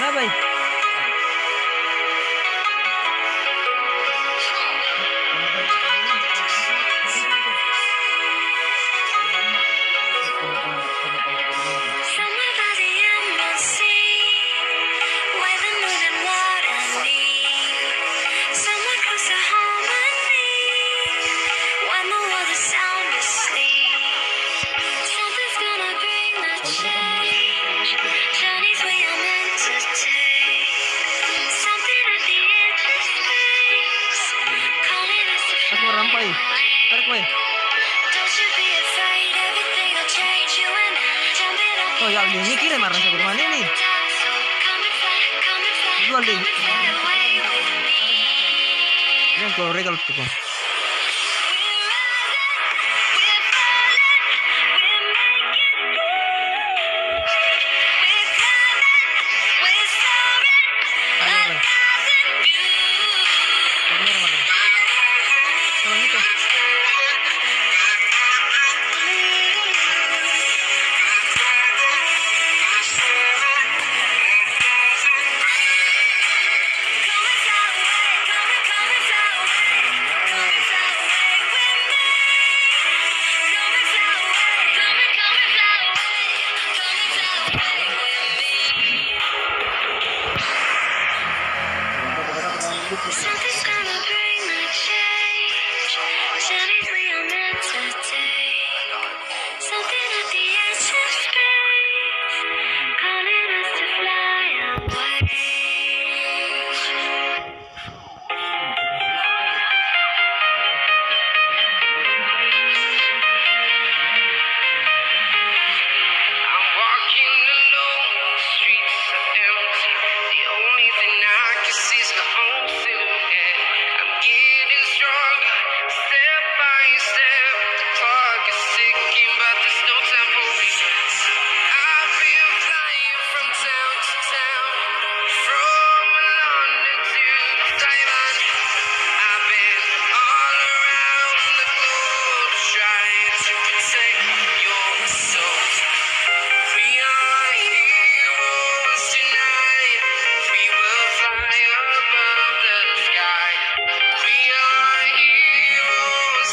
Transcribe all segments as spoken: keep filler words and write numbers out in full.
Mana bay? Rampai, tarik bay. Oh ya, ini kira marah sama mana ini? Jual deh. Yang kau regal tuh. Something's gonna bring the change. Journey's we are meant to take. Something at the edge of space, calling us to fly away. I'm walking alone, the streets are empty. The only thing I can see is my own silhouette. I'm getting stronger, step by step. The clock is ticking, but there's no time for me. I've been flying from town to town, from London to Taiwan. I've been all around the globe, trying to protect your soul. We are heroes tonight. We will fly above the sky. We are heroes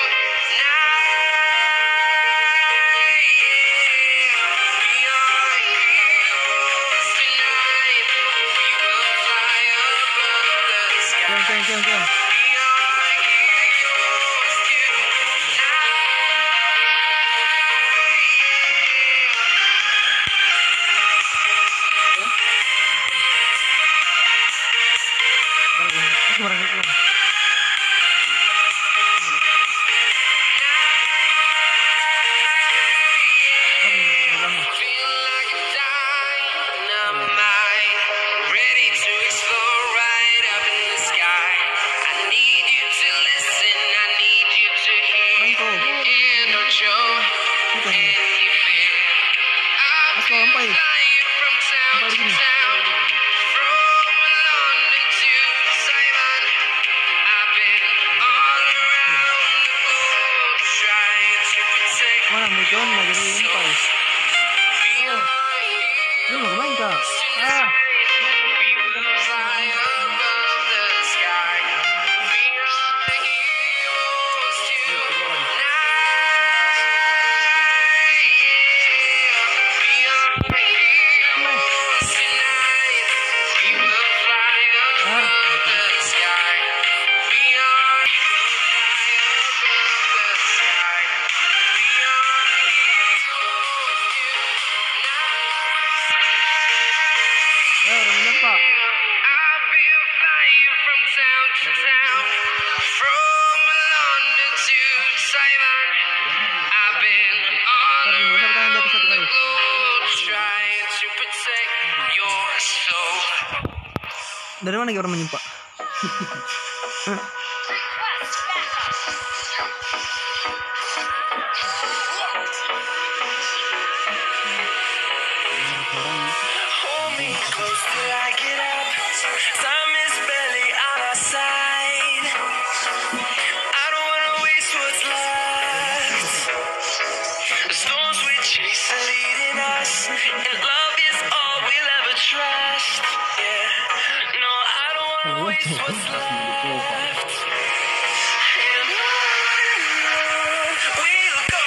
tonight. We are heroes tonight. We will fly above the sky. Jom, jom, jom, jom. We are heroes Aku marah dulu. Feel like a dynamite, ready to explode right up in the sky. I need you to listen, I need you to hear, and don't show any fear. I've Aku been rampai. flying from town Rampai to begini. town, from London to Taiwan. I've been all around the globe, trying to protect Mana Mekon mau jadi rampai? Lu mau main kak? Ah, We will fly above the sky. We are heroes tonight. We are heroes tonight. We will fly above the sky. We are fly above the sky. We are heroes tonight. eh ramenya pak. I've been flying from town to town, from London to Taiwan. I've been all Ntar gimana? Saya tahan di atas satu around the kali. globe, trying to protect your soul. Dari mana orang menyimpak? Hold me close till I get up. Time is barely on our side. I don't wanna waste what's left. The storms we chase are leading us, and love is all we'll ever trust. what's left. And on we'll go,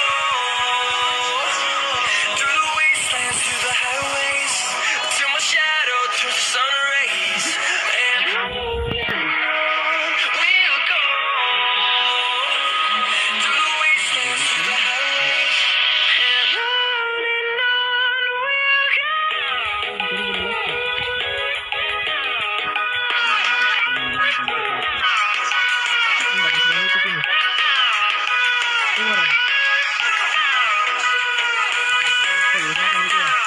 through the wastelands, through the highways, till my shadow turns to sun rays. And on we'll go, through the wastelands, through the highways, and on and on we'll go. Enggak bisa itu ini. Keluar. Oh, bisa makan gitu ya.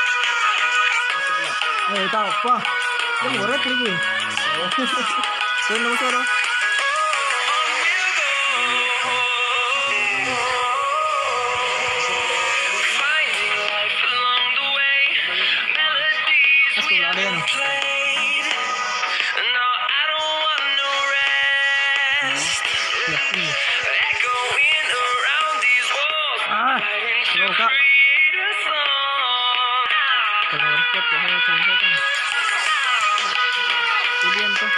Eh, tahu apa? Ini ngorek lagi. Saya nomor satu. Finding life along the way, melodies we haven't played. No, I don't want no rest. Ya, ini. Echoing around these walls, Ah, fighting to slow, Kak. create a song. Kalau harus kuat ya, harus selesaikan. Pilihan tuh.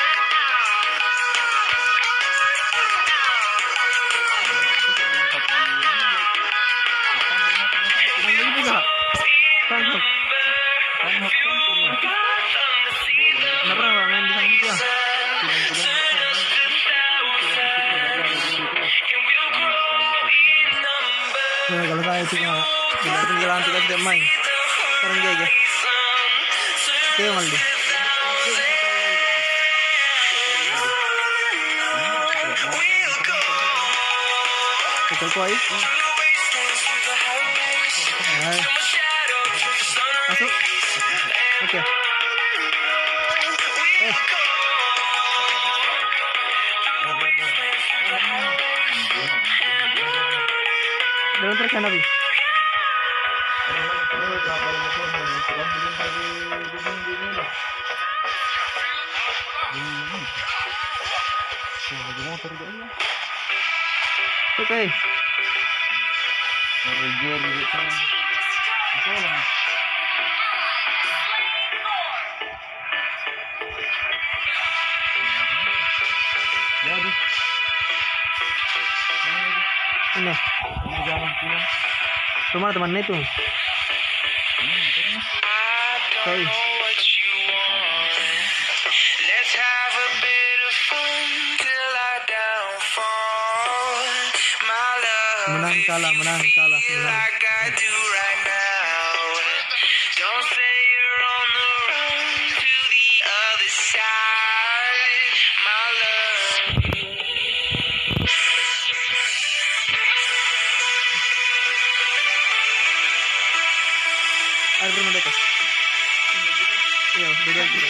Cuman ini juga. Tangkap. Tangkap kan. Nggak pernah main di sana juga. Nah, kalau saya cuma benar tinggalan kita tidak main. Sekarang dia aja. Oke, Maldi. Betul koi. Hai. Masuk. Oke. Eh. Dalam trek Nabi. Oke. Ini. Rumah temannya itu. Sorry. Let's have a bit of fun till I downfall. My love, Menang kalah, menang kalah, feel menang. like I do right now. Don't say you're on the run to the other side, my love. Ada rumah di atas. Iya, beda gitu.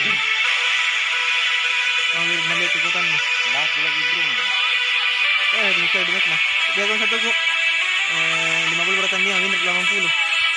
Mau melihat kekuatannya. Lagi lagi bro. Eh, bisa di mah. Dia kan satu kok. Eh, lima puluh pertandingan, winner delapan puluh.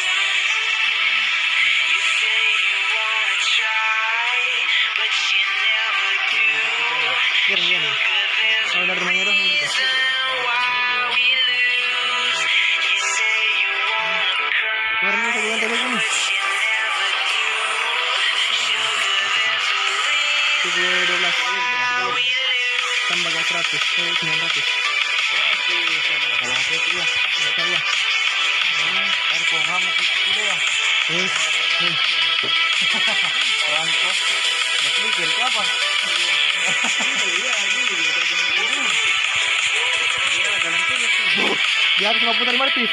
You say you wanna try, but you never do. Biar dia nih. There's Kalau dari rumahnya dah. reason why we lose. You say you wanna cry, Kemarin saya bukan tebak ini. but you never do. Sugar, there's a Tujuh reason dua belas. why we lose. Tambah ke seratus. Eh, sembilan ratus. Kalau apa itu ya? Nggak tahu lah. Air pohon itu ya. Eh, eh. Perangkap. Masih mikir apa? Di atas lima puluh tadi Martis.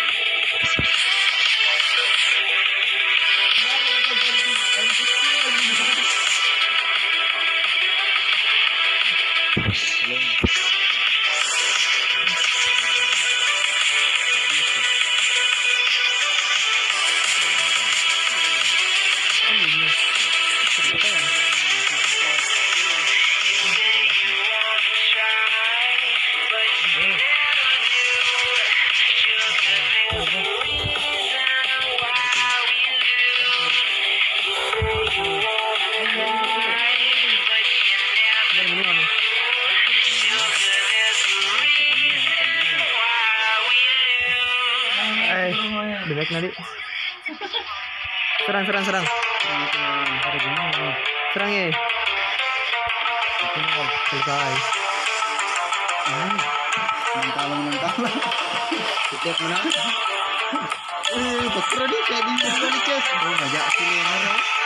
Bebek nanti. Serang, serang, serang. Serang ya. Selesai. Hmm. Mentalong mentalong. Setiap menang. Eh, bakro di kayak di Indonesia. Oh, ngajak si Leonardo.